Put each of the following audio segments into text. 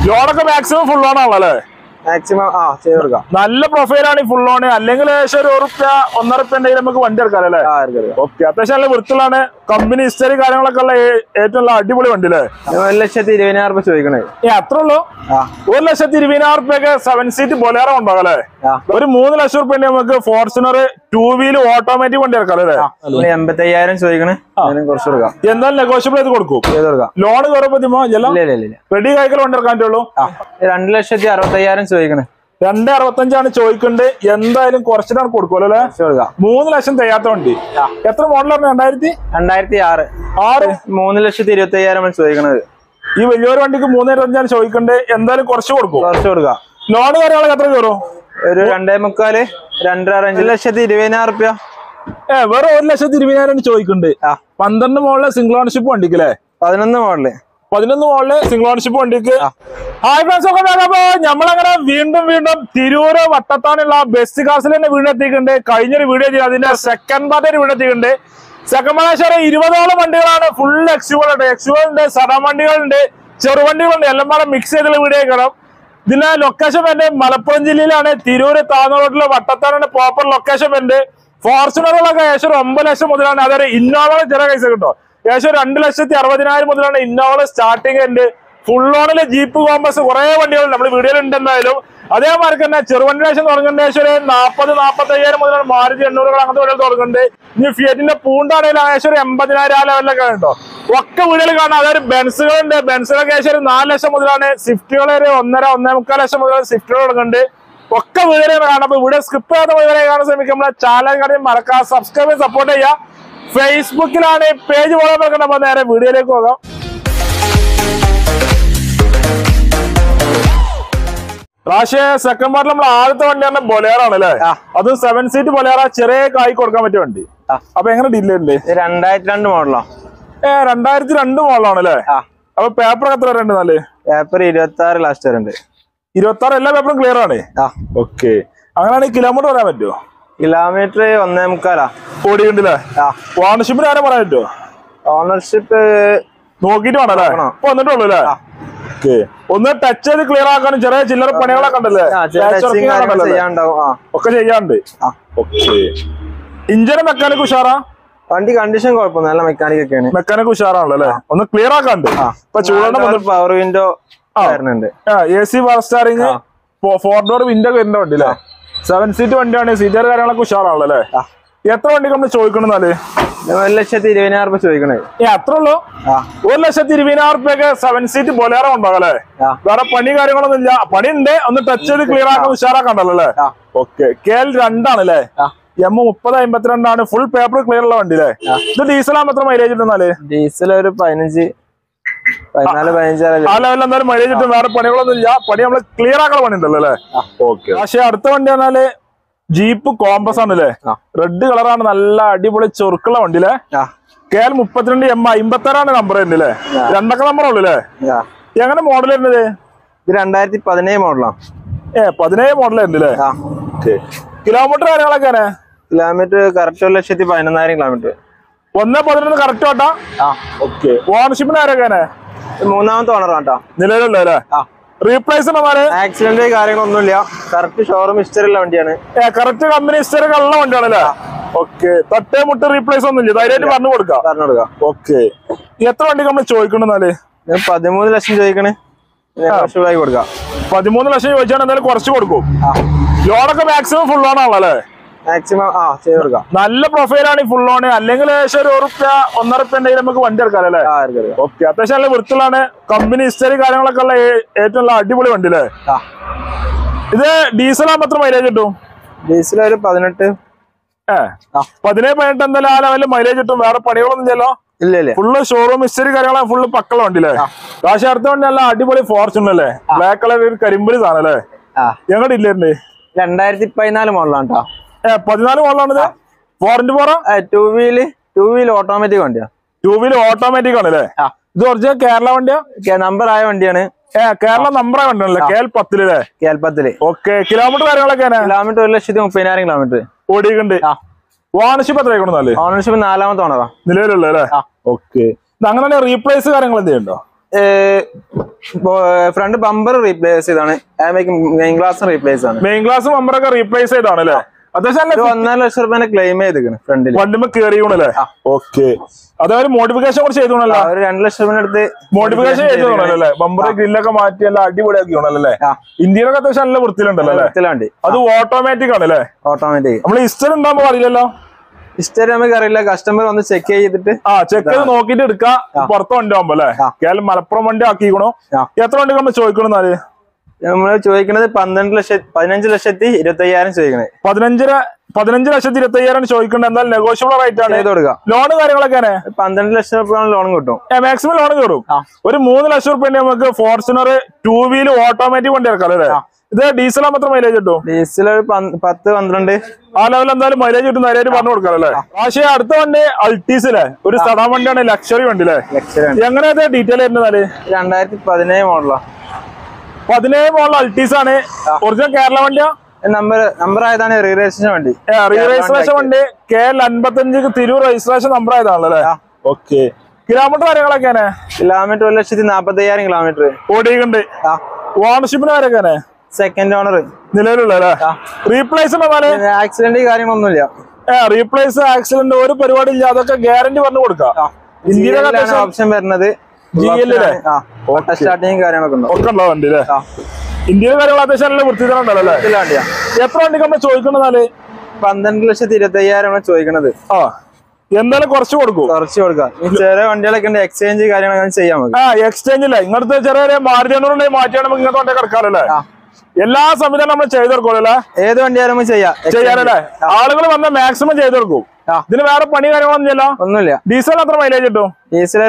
ലോണൊക്കെ maximum full loan ആണല്ലേ? Maximum ചെയ്ത് കൊടുക്കാം. നല്ല പ്രൊഫൈലാണ് ഈ ഫുൾ ലോൺ. അല്ലെങ്കിൽ ഏകദേശം ഒരു ₹1.5 നമുക്ക് വണ്ടി എടുക്കാം അല്ലേ? ഓക്കെ, അത്യാവശ്യം നല്ല വൃത്തിയാണ്. കമ്പനി ഹിസ്റ്ററി കാര്യങ്ങളൊക്കെ ഉള്ള ഏറ്റവും നല്ല അടിപൊളി വണ്ടി അല്ലേ? 1,20,000 ചോദിക്കണേ. അത്ര ഉള്ളൂ? 1,20,000 7 സീറ്റ് ബൊലേറോ ഉണ്ടാവും അല്ലേ? ഒരു 3 ലക്ഷം റുപ്യ നമുക്ക് ഫോർച്യൂണർ 2 വീല് ഓട്ടോമാറ്റിക് വണ്ടി ഇറക്കാം അല്ലേ? 85,000 ചോദിക്കണേ. കുറച്ച് കൊടുക്കാം. എന്തായാലും നെഗോഷ്യബിൾ ചെയ്ത് കൊടുക്കും. ലോൺ കയറുമ്പോ റെഡി കായ്ക്കൽ വണ്ടി ഇറക്കാൻ പറ്റുള്ളൂ. 2,65,000 ചോദിക്കണേ. 2,65,000 ചോദിക്കുന്നുണ്ട്. എന്തായാലും കുറച്ചിട്ടാണ് കൊടുക്കുമല്ലോ അല്ലെ? 3 ലക്ഷം തികയാത്ത വണ്ടി. എത്ര മോഡലാണ്? 2006. 3,25,000 ചോദിക്കണത്. ഈ വലിയൊരു വണ്ടിക്ക് 3,25,000 ചോദിക്കുന്നുണ്ട്. എന്തായാലും കുറച്ച് കൊടുക്കും. ലോൺ കാര്യങ്ങളൊക്കെ എത്ര കയറും? ഒരു 2.25, 2,20,000. വേറെ 1,20,000 ചോദിക്കുന്നുണ്ട്. 12 മോഡല് സിംഗിൾ ഓണർഷിപ്പ് വണ്ടിക്കല്ലേ? 11 മോഡല് സിംഗിൾ ഓണർഷിപ്പ് വണ്ടിക്ക്. ഹായ് ഫ്രണ്ട്സ്, ഒക്കെ അപ്പൊ നമ്മളങ്ങനെ വീണ്ടും തിരൂര് വട്ടത്താനുള്ള ബെസ്റ്റ് കാസിൽ തന്നെ വീണ്ടും എത്തിയിട്ടുണ്ട്. കഴിഞ്ഞൊരു വീഡിയോ ചെയ്ത് അതിന്റെ സെക്കൻഡ് പാർട്ട് വീണ്ടും എത്തിയിട്ടുണ്ട്. സെക്കൻഡ് പാർട്ട് 20ഓളം വണ്ടികളാണ്. ഫുൾ എക്സ്യുവലുണ്ട്, സഡൻ വണ്ടികളുണ്ട്, ചെറുവണ്ടികളുണ്ട്. എല്ലാം കൂടെ മിക്സ് ചെയ്തുള്ള വീഡിയോ കാണാം. ഇതിന്റെ ലൊക്കേഷൻ വരുന്നത് മലപ്പുറം ജില്ലയിലാണ്. തിരൂര് താന്ന റോഡിലെ വട്ടത്താണ് പ്രോപ്പർ ലൊക്കേഷൻ വരുന്നത്. ഫോർച്യൂണറുകളൊക്കെ ഏകദേശം 9 ലക്ഷം മുതലാണ്. അതൊരു ഇന്നോവ ചെറിയ പൈസ കിട്ടും. ഏകദേശം 2,60,60,000 മുതലാണ് ഇന്നോവ സ്റ്റാർട്ടിംഗ് ഉണ്ട്. ഫുൾ ഓണില് ജീപ്പ് കോമ്പസ് കുറെ വണ്ടികൾ നമ്മൾ വീഡിയോയിൽ ഉണ്ട്. എന്തായാലും അതേമാതിരി തന്നെ ചെറുവണ്ടി ലക്ഷം തുടങ്ങുന്നുണ്ട്. ഏകദേശം ഒരു 40,000-45,000 മുതലാണ് മാരുതി 800 അങ്ങനത്തെ വണ്ടികൾ തുടങ്ങുന്നുണ്ട്. ഇനി ഫിയറ്റിന്റെ പൂണ്ടാണെങ്കിലും ഏകദേശം ഒരു 80,000 ആ ലെവലിലൊക്കെ ഉണ്ടോ. ഒക്കെ വീടുകൾ കാണാം. അതായത് ബെൻസുകളുണ്ട്. ബെൻസുകളൊക്കെ ഏകദേശം ഒരു 4 ലക്ഷം മുതലാണ്. സ്വിഫ്റ്റുകൾ ഒരു 1.5-1.25 ലക്ഷം മുതലാണ് സ്വിഫ്റ്റുകൾ തുടങ്ങുന്നുണ്ട്. ഒക്കെ വീടുകൾ കാണാം. അപ്പൊ വീഡിയോ സ്കിപ്പ് ചെയ്യാത്ത വീഡിയോ കാണാൻ ശ്രമിക്കും. നമ്മളെ ചാനൽ കാര്യം മറക്കാം, സബ്സ്ക്രൈബ് ചെയ്ത് സപ്പോർട്ട് ചെയ്യാം. ഫേസ്ബുക്കിലാണ് പേജ് ഫോളോ നോക്കണം. അപ്പൊ നേരെ വീഡിയോയിലേക്ക് പോകാം. റാഷേ, സെക്കൻഡ് പാർട്ടിൽ നമ്മൾ ആദ്യത്തെ വണ്ടിയാണ് ബൊലേറോ ആണ് അല്ലേ? അത് 7 സീറ്റ് ബൊലേറോ, ചെറിയ കായ് കൊടുക്കാൻ പറ്റിയ വണ്ടി. അപ്പൊ എങ്ങനെ ഡീൽ ഉണ്ട്? 2002 മോഡലോ? 2002 മോഡലാണ് അല്ലേ? അപ്പൊ പേപ്പർ എത്ര വരെ ഉണ്ട്? പേപ്പർ 26 ലാസ്റ്റ് വരെ ഉണ്ട്. 26 എല്ലാ പേപ്പറും ക്ലിയർ ആണ്. ഓക്കെ, അങ്ങനെയാണെങ്കിൽ കിലോമീറ്റർ പറയാൻ പറ്റുമോ? കിലോമീറ്റർ 1.25 ഓടിക്കണ്ടില്ലേ? ഓണർഷിപ്പിന് ആരും പറയാൻ പറ്റുമോ? ഓണർഷിപ്പ് നോക്കിട്ട് വേണല്ലേ? ഇപ്പൊ വന്നിട്ടുള്ളൂ അല്ലേ? ഓക്കെ, ഒന്ന് ടച്ച് ചെയ്ത് ക്ലിയർ ആക്കാനും ചെറിയ ചില്ലറ പണികളൊക്കെ ഉണ്ടല്ലേ? ഒക്കെ ചെയ്യാണ്ട്. ഓക്കെ, ഇഞ്ചിന് മെക്കാനിക് ഉഷാറാ? വണ്ടി കണ്ടീഷൻ കുഴപ്പമൊന്നും, നല്ല മെക്കാനിക് ഒക്കെയാണ്. മെക്കാനിക് ഉഷാറാണല്ലോ അല്ലേ? ഒന്ന് ക്ലിയർ ആക്കാണ്ട്. ഇപ്പൊ ചൂടാണ്. പവർ വിൻഡോ വരുന്നുണ്ട്. AC power steering, 4 door window വരുന്ന വണ്ടി അല്ലേ? 7 സീറ്റ് വണ്ടിയാണ്. സീറ്റർ കാര്യങ്ങളൊക്കെ ഉഷാറാണല്ലോ അല്ലേ? എത്ര വണ്ടിക്ക് നമ്മൾ ചോദിക്കണമെന്നാല്? 1,20,000 ചോദിക്കണേ. അത്ര ഉള്ളൂ? 1,20,000 7 സീറ്റ് ബൊലേറോ ഉണ്ടാവും അല്ലേ? വേറെ പണി കാര്യങ്ങളൊന്നും ഇല്ല. പണി ഉണ്ട്, ഒന്ന് ടച്ച് ചെയ്ത് ക്ലിയർ ആക്കാൻ ഉഷാറാക്കണ്ടല്ലോ അല്ലേ? ഓക്കെ, KL 2 ആണല്ലേ? M3052 ഫുൾ പേപ്പർ ക്ലിയർ ഉള്ള വണ്ടി അല്ലേ? ഇത് ഡീസൽ ആകുമ്പോൾ എത്ര മൈലേജ് കിട്ടുന്നാല്? ഡീസൽ ഒരു 14-15 ആ ലെവലിൽ എന്തായാലും മൈലേജ് കിട്ടും. വേറെ പണികളൊന്നും ഇല്ല. പണി നമ്മള് ക്ലിയർ ആക്കുന്ന പണി ഉണ്ടല്ലോ അല്ലേ? ഓക്കെ, പക്ഷെ അടുത്ത വണ്ടി പറഞ്ഞാല് ജീപ്പ് കോമ്പസ് ആണല്ലേ? റെഡ് കളറാണ്. നല്ല അടിപൊളി ചൊറുക്കുള്ള വണ്ടി അല്ലേ? KL 32 M56 നമ്പർ ഉണ്ട് അല്ലേ? 2 നമ്പർ ഉള്ളു അല്ലേ? എങ്ങനെ മോഡൽ വരുന്നത്? ഇത് 2017 മോഡലാണ്. 17 മോഡൽ ഉണ്ട് അല്ലേ? കിലോമീറ്റർ കാര്യങ്ങളൊക്കെ? Kilometre correct 1,11,000 kilometre. 1.11 കറക്റ്റ് ആട്ടാ? ഓക്കെ, ഓണർഷിപ്പിന് ആരൊക്കെയാണ്? 3ാമത്തെ ഓണറാണ് കേട്ടോ നിലവിലുള്ള അല്ലേ? റീപ്ലേസ് ആക്സിഡന്റ് കാര്യങ്ങളൊന്നുമില്ല. കറക്റ്റ് ഷോറൂം ഹിസ്റ്ററി ഉള്ള വണ്ടിയാണ്. കറക്റ്റ് കമ്പനി ഹിസ്റ്ററി ഉള്ള വണ്ടിയാണല്ലേ? ഓക്കെ, തട്ടേ മുട്ട് റീപ്ലേസ് ഒന്നും ഇല്ല. ധൈര്യമായിട്ട് പറഞ്ഞു കൊടുക്കാം. ഓക്കെ, എത്ര വണ്ടിക്ക് നമ്മൾ ചോദിക്കണെന്നാല്? 13 ലക്ഷം ചോദിക്കണേ. കൊടുക്കാം. 13 ലക്ഷം ചോദിച്ചാൽ എന്തായാലും കുറച്ച് കൊടുക്കും. ലോണൊക്കെ മാക്സിമം ഫുൾ ലോൺ ആണല്ലേ? മാക്സിമം ചെയ്ത് കൊടുക്കാം. നല്ല പ്രൊഫൈലാണ് ഈ ഫുൾ ലോൺ. അല്ലെങ്കിൽ ഏകദേശം ഒരു ₹1.5 നമുക്ക് വണ്ടി എടുക്കാം അല്ലേ? ഓക്കെ, അത്യാവശ്യം നല്ല വൃത്തിയാണ്. കമ്പനി ഹിസ്റ്ററി കാര്യങ്ങളൊക്കെ ഉള്ള ഏറ്റവും നല്ല അടിപൊളി വണ്ടി അല്ലേ? ഇത് ഡീസൽ ആകുമ്പോൾ എത്ര മൈലേജ് കിട്ടും? ഡീസൽ ഒരു 18. 17-18 എന്തായാലും ആ ലെവലിൽ മൈലേജ് കിട്ടും. വേറെ പണികളൊന്നും ഇല്ലല്ലോ? ഇല്ല. ഫുള്ള് ഷോറൂം ഹിസ്റ്ററി കാര്യങ്ങളൊക്കെ ഫുള്ള് പക്കളുള്ള വണ്ടി അല്ലേ? പക്ഷെ അടുത്ത വണ്ടി നല്ല അടിപൊളി ഫോർച്യൂണർ അല്ലേ? ബ്ലാക്ക് കളർ ഒരു കരിമ്പലി സാധനം അല്ലേ? ഞങ്ങളുടെ ഇല്ലേ? 2014 മോഡലാണ് കേട്ടോ. 14 മോഡലാണിത്. 4x4 ടൂ വീൽ ഓട്ടോമാറ്റിക് വണ്ടിയാ. 2 വീൽ ഓട്ടോമാറ്റിക് ആണല്ലേ? ഇത് ഒറിജിനൽ കേരള വണ്ടിയാ? നമ്പർ ആയ വണ്ടിയാണ്. കേരള നമ്പർ ആയ വണ്ടിയാണല്ലേ? KL 10. ഓക്കെ, കിലോമീറ്റർ കാര്യങ്ങളൊക്കെ? കിലോമീറ്റർ 1,30,000 കിലോമീറ്റർ ഓടിയിട്ടുണ്ട്. ഓണർഷിപ്പ് എത്ര? ഓണർഷിപ്പ് 4ാമത്തെ ഓണറാ നിലവിലുള്ള അല്ലേ? ഓക്കെ, അങ്ങനെ റീപ്ലേസ് കാര്യങ്ങൾ എന്ത് ചെയ്യണ്ടോ? ഫ്രണ്ട് ബമ്പർ റീപ്ലേസ് ചെയ്താണ്, മെയിൻ ഗ്ലാസ് റീപ്ലേസ് ആണ്. മെയിൻ ഗ്ലാസ് ബമ്പറൊക്കെ റീപ്ലേസ് ചെയ്താണ് അല്ലേ? അത്യാവശ്യം 1.5 ലക്ഷം രൂപ ക്ലെയിം ചെയ്തിരിക്കണ് ഫ്രണ്ടിൽ. വണ്ടിമ കേറിയൂണല്ലേ? ഓക്കെ. അതൊരു മോഡിഫിക്കേഷൻ കൂടെ ചെയ്തോണല്ലോ. 2 ലക്ഷം രൂപ അടുത്ത് മോഡിഫിക്കേഷൻ ചെയ്തോണല്ലേ? ബമ്പർ ഗ്രില്ലൊക്കെ മാറ്റി എല്ലാം അടിപൊളിയാക്കിയോണല്ലേ? ഇന്ത്യയിലൊക്കെ അത്യാവശ്യം നല്ല വൃത്തിയിലുണ്ടല്ലോ അല്ലേ? അത് ഓട്ടോമാറ്റിക് ആണല്ലേ? ഓട്ടോമാറ്റിക്. നമ്മൾ ഹിസ്റ്ററി ഉണ്ടാകുമ്പോ അറിയില്ലല്ലോ. ഹിസ്റ്ററി നമുക്ക് അറിയില്ല, കസ്റ്റമർ ഒന്ന് ചെക്ക് ചെയ്തിട്ട് ചെക്ക് ചെയ്ത് നോക്കിട്ട് എടുക്കാം. പുറത്ത് വണ്ടി ആകുമ്പോ അല്ലേ? കേരളം മലപ്പുറം വണ്ടി ആക്കിക്കണോ? എത്ര വണ്ടി നമ്മൾ ചോദിക്കണെന്നാല്? നമ്മള് ചോദിക്കുന്നത് 15,25,000 ചോദിക്കണേ. 15,25,000 ചോദിക്കണ്ടേ? എന്തായാലും നെഗോഷ്യബിൾ റേറ്റ് ആണ്. ലോണ് കാര്യങ്ങളൊക്കെ 12 ലക്ഷം രൂപ ലോൺ കിട്ടും. മാക്സിമം ലോൺ കയറും. ഒരു 3 ലക്ഷം റുപ്യ നമുക്ക് ഫോർച്യൂണർ 2 വീല് ഓട്ടോമാറ്റിക് വണ്ടി ഇറക്കാം അല്ലേ? ഇത് ഡീസൽ മാത്രം മൈലേജ് കിട്ടും. ഡീസൽ 10-12 ആ ലെവൽ എന്തായാലും മൈലേജ് കിട്ടും. നേരെ പറഞ്ഞു കൊടുക്കാം അല്ലേ? പക്ഷേ അടുത്ത വണ്ടി അൾട്ടീസിലെ ഒരു സഡാൻ വണ്ടിയാണ്, ലക്ഷറി വണ്ടി അല്ലേ? എങ്ങനെയാ ഡീറ്റെയിൽ വരുന്നത്? 2017 മോഡലാ. 17 മോഡൽ അൾട്ടീസ് ആണ്. ഒറിജിനൽ കേരള വണ്ടിയാ? നമ്പർ ആയതാണ് റീ രജിസ്ട്രേഷൻ വണ്ടി. റീ രജിസ്ട്രേഷൻ വണ്ടി KL55 തിരൂർ രജിസ്ട്രേഷൻ നമ്പർ ആയതാണല്ലേ? ഓക്കെ. കിലോമീറ്റർ കാര്യങ്ങളൊക്കെയാണ്? കിലോമീറ്റർ 1,40,000 കിലോമീറ്റർ ഓടിയിട്ടുണ്ട്. ഓണർഷിപ്പിന് കാര്യമൊക്കെ സെക്കൻഡ് ഓണർ നിലവിലുള്ള റീപ്ലേസ് ആക്സിഡന്റ് കാര്യങ്ങളൊന്നുമില്ല. റീപ്ലേസ് ആക്സിഡന്റ് ഒരു പരിപാടി ഇല്ല. അതൊക്കെ ഗ്യാരണ്ടി പറഞ്ഞു കൊടുക്കാം. ഇന്ത്യയിലാണ് ഓപ്ഷൻ വരുന്നത്. സ്റ്റാർട്ടിങ് കാര്യങ്ങളൊക്കെ ഒക്കെ ഉണ്ടോ വണ്ടി അല്ലേ? ഇന്ത്യയിലെ കാര്യങ്ങൾ അത്യാവശ്യം നല്ല വൃത്തിയിലുണ്ടല്ലോ. എത്ര വണ്ടിക്ക് നമ്മൾ ചോദിക്കണെന്നാല്? 12,25,000 ചോദിക്കണത്. എന്തായാലും കുറച്ച് കൊടുക്കും. ചെറിയ വണ്ടികളൊക്കെ ഉണ്ട്, എക്സ്ചേഞ്ച് കാര്യങ്ങളൊക്കെ ചെയ്യാം. എക്സ്ചേഞ്ച് ഇല്ല. ഇങ്ങനത്തെ ചെറിയ മാർജിനുണ്ടെങ്കിൽ മാറ്റിയാണ് നമുക്ക് ഇങ്ങനത്തെ വണ്ടി കിടക്കാറല്ലേ? എല്ലാ സംവിധാനം നമ്മൾ ചെയ്ത് കൊടുക്കുമല്ലേ? ഏത് വണ്ടിയാലും ചെയ്യാനല്ലേ? ആളുകൾ വന്നാൽ മാക്സിമം ചെയ്ത് കൊടുക്കും. ഇതിന് വേറെ പണി കാര്യങ്ങളൊന്നും ചെയ്യല്ലോ? ഒന്നുമില്ല. ഡീസൽ എത്ര മൈലേജ് കിട്ടും? ഡീസൽ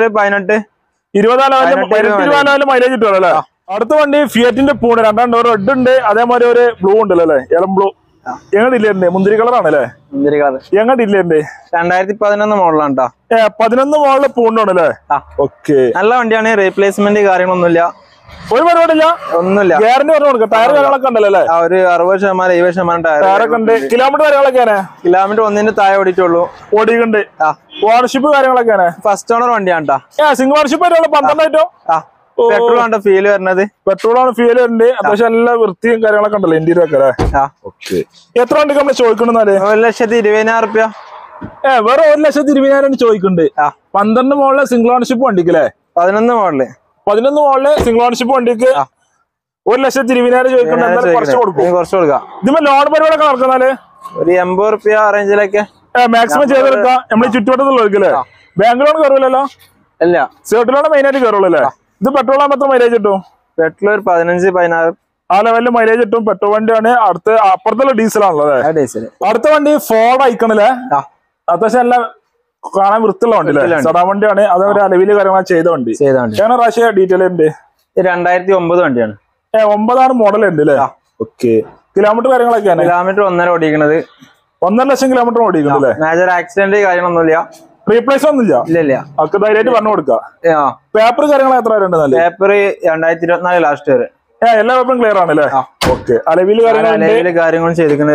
18-20 ലെവലിൽ മൈലേജ് കിട്ടുമല്ലോ. അടുത്ത വണ്ടി ഫിയറ്റിന്റെ പൂണ് 2 റെഡ് ഉണ്ട്, അതേമാതിരി ഒരു ബ്ലൂ ഉണ്ടല്ലോ അല്ലേ? ഇളം ബ്ലൂ. എങ്ങനെ ഇല്ലുണ്ട്? മുന്തിരി കളറാണല്ലേ? മുന്തിരി കളർ. എങ്ങനെ ഇല്ലുണ്ട്? 2011 മോഡലാണ് കേട്ടോ. 11 മോഡല് പൂണ്ടാണല്ലേ? ഓക്കെ. നല്ല വണ്ടിയാണ്. റീപ്ലേസ്മെന്റ് കാര്യങ്ങളൊന്നുമില്ല. ഒരു പരിപാടിയില്ല, ഒന്നുമില്ല. ഗ്യാരണ്ടി പറഞ്ഞു കൊടുക്കാം. ടയർ കാര്യങ്ങളൊക്കെ ഉണ്ടല്ലോ? ഒരു 60%-70% ടയറൊക്കെ ഉണ്ട്. കിലോമീറ്റർ കാര്യങ്ങളൊക്കെയാണ്? കിലോമീറ്റർ 1 താഴെ ഓടിയിട്ടുള്ളൂ. ഓടിക്കുന്നുണ്ട്. ഓണർഷിപ്പ് കാര്യങ്ങളൊക്കെയാണ്? ഫസ്റ്റ് ഓണർ വണ്ടിയാണ് കേട്ടോ. സിംഗിൾ ഓണർഷിപ്പ് ആയിട്ടുള്ള 12 ആയിട്ടോ? പെട്രോൾ ആണ് ഫീൽ വരുന്നത്. പെട്രോൾ ആണ് ഫീൽ വരുന്നത്. അത്യാവശ്യം എല്ലാ വൃത്തിയും കാര്യങ്ങളൊക്കെ ഉണ്ടല്ലോ ഇന്ത്യയിലൊക്കെ അല്ലേ? എത്ര വണ്ടിക്ക് നമ്മൾ ചോദിക്കണെന്നാല്? 1,20,000 രൂപ. വേറെ 1,20,000 ചോദിക്കുന്നുണ്ട്. 12 മോളില് സിംഗിൾ ഓണർഷിപ്പ് വണ്ടിക്ക് 11 മോളില് സിംഗിൾ ഓണർഷിപ്പ് വണ്ടിക്ക് 1,20,000 ചോദിക്കുന്നുണ്ട്. കുറച്ച് കൊടുക്കും. ഇതിപ്പോ ലോൺ പരിപാടിയൊക്കെ നടക്കുന്നാല് ഒരു 80 രൂപ റേഞ്ചിലൊക്കെ മാക്സിമം ചെയ്തെടുക്കാം. നമ്മൾ ചുറ്റുവട്ടത്തുള്ളവർക്കല്ലേ? Bank loan കയറൂലല്ലോ? ഇല്ല. സേർട്ട് ലോൺ മെയിൻ ആയിട്ട് കയറുള്ളൂ അല്ലേ? ഇത് പെട്രോൾ ആകുമ്പോൾ എത്ര മൈലേജ് കിട്ടും? പെട്രോൾ 15-16 ആ ലെവലിൽ മൈലേജ് കിട്ടും. പെട്രോൾ വണ്ടിയാണ്. അപ്പുറത്തുള്ള ഡീസലാണല്ലോ അല്ലേ? അടുത്ത വണ്ടി ഫോർഡ് ഐക്കണല്ലേ? അത്യാവശ്യം നല്ല കാണാൻ വൃത്തിയുള്ള വണ്ടി അല്ലേ? സഡാ വണ്ടിയാണ്. അതേപോലെ അലവില് കാര്യങ്ങൾ ചെയ്ത വണ്ടി. എങ്ങനെ പ്രാവശ്യം ഡീറ്റെയിൽ ഉണ്ട്? 2009 വണ്ടിയാണ്. 9 മോഡൽ ഉണ്ട് അല്ലേ? ഓക്കെ. കിലോമീറ്റർ കാര്യങ്ങളൊക്കെയാണ്? കിലോമീറ്റർ 1.5 ഓടിക്കുന്നത്. 1.5 ലക്ഷം കിലോമീറ്റർ ഓടിക്കുന്നുണ്ട്. മേജർ ആക്സിഡന്റ് കാര്യങ്ങളൊന്നുമില്ല. റീപ്ലേസ് ഒന്നുമില്ല. ഒക്കെ ധൈര്യമായിട്ട് പറഞ്ഞു കൊടുക്കാം. പേപ്പർ കാര്യങ്ങൾ എത്ര വരെ ഉണ്ട്? പേപ്പർ 2024 ലാസ്റ്റ് വരെ എല്ലാ പേപ്പറും ക്ലിയർ ആണല്ലേ? ഓക്കെ. അലവില് കാര്യങ്ങളും ചെയ്തിരിക്കുന്നത്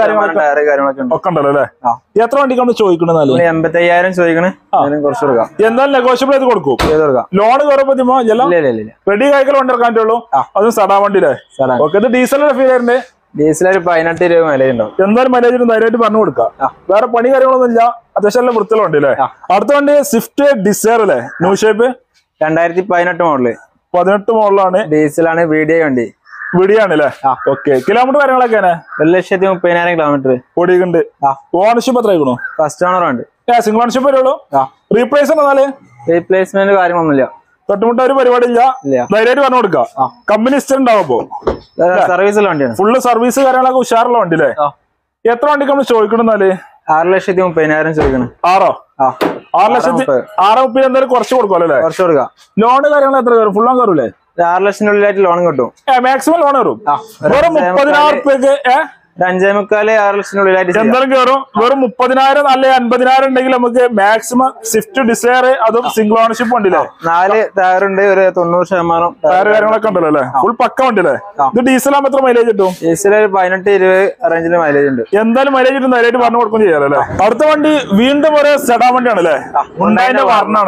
ഒക്കെ ഉണ്ടല്ലോ അല്ലേ? എത്ര വണ്ടിക്ക് നമ്മൾ ചോദിക്കണത്? 85,000 ചോദിക്കണേ. കുറച്ച് കൊടുക്കാം. എന്തായാലും നെഗോഷ്യബിൾ ചെയ്ത് കൊടുക്കും. ലോൺ കയറുമ്പോ റെഡി കായ്ക്കൽ വണ്ടി ഇറക്കാൻ പറ്റുള്ളൂ. അതും സഡാ വണ്ടിയില്ലേ? ഓക്കെ. ഇത് ഡീസലിന്റെ ഫീൽ വരുന്നുണ്ട്. ഡീസൽ 18 രൂപ മൈലേജ് ഉണ്ടാവും. എന്തായാലും മൈലേജ് ധൈര്യമായിട്ട് പറഞ്ഞു കൊടുക്കാം. വേറെ പണി കാര്യങ്ങളൊന്നും ഇല്ല. അത്യാവശ്യം നല്ല വൃത്തിയുള്ള വണ്ടി അല്ലേ? അടുത്ത വണ്ടി സ്വിഫ്റ്റ് ഡിസയർ അല്ലേ? New shape 2018 model. 18 മോഡലാണ്. ഡീസലാണ്. വീഡിയോ ആണല്ലേ? ഓക്കെ. കിലോമീറ്റർ കാര്യങ്ങളൊക്കെയാണ്? 1,30,000 കിലോമീറ്റർ ഓടിക്കുന്നുണ്ട്. ഓണർഷിപ്പ് എത്ര ആയിക്കണോ? ഫസ്റ്റ് ഓണർ ഉണ്ട്. സിംഗിൾ ഓണർഷിപ്പ് വരുള്ളൂ. റീപ്ലേസ് എന്നാല്? റീപ്ലേസ്മെന്റ് കാര്യങ്ങളൊന്നുമില്ല. തൊട്ടുമുട്ട ഒരു പരിപാടി ഇല്ല. ധൈര്യമായിട്ട് പറഞ്ഞു കൊടുക്കാം. കമ്പനി ഹിസ്റ്ററി ഉണ്ടാവും. അപ്പോ സർവീസുള്ള വണ്ടിയാണ്. ഫുള്ള് സർവീസ് കാര്യങ്ങളൊക്കെ ഉഷാറുള്ള വണ്ടി അല്ലേ? എത്ര വണ്ടിക്ക് നമ്മൾ ചോദിക്കണെന്നാല്? 6,30,000 ചോദിക്കണം. 6,30,000 എന്തായാലും കുറച്ച് കൊടുക്കുമല്ലോ? കുറച്ച് കൊടുക്കാം. ലോണ് കാര്യങ്ങൾ എത്ര കയറും? ഫുൾ ഓൺ കയറൂലേ? 6 ലക്ഷത്തിനുള്ളിലായിട്ട് ലോൺ കിട്ടും. മാക്സിമം ലോൺ കയറും. വെറും 30,000 റുപ്യക്ക് 5,45,000 ലക്ഷത്തിനുള്ളിലായിട്ട് എന്തായാലും കയറും. വെറും 30,000 അല്ലെങ്കിൽ 50,000 ഉണ്ടെങ്കിൽ നമുക്ക് മാക്സിമം സ്വിഫ്റ്റ് ഡിസയർ, അതും സിംഗിൾ ഓണർഷിപ്പ് വണ്ടിയില്ലേ? 4 ടയറുണ്ട്. ഒരു 90% ടയർ കാര്യങ്ങളൊക്കെ ഉണ്ടല്ലോ അല്ലേ? ഫുൾ പക്ക വണ്ടിയില്ലേ? ഇത് ഡീസലാകുമ്പോൾ എത്ര മൈലേജ് കിട്ടും? ഡീസൽ 18-20 റേഞ്ചിൽ മൈലേജ് ഉണ്ട്. എന്തായാലും മൈലേജ് കിട്ടും. ധൈര്യമായിട്ട് പറഞ്ഞു കൊടുക്കും ചെയ്യാലോ അല്ലേ? അടുത്ത വണ്ടി വീണ്ടും ഒരു സെഡാൻ വണ്ടിയാണ് അല്ലേ? ഹുണ്ടായിന്റെ വർണ്ണാണ് അല്ലേ?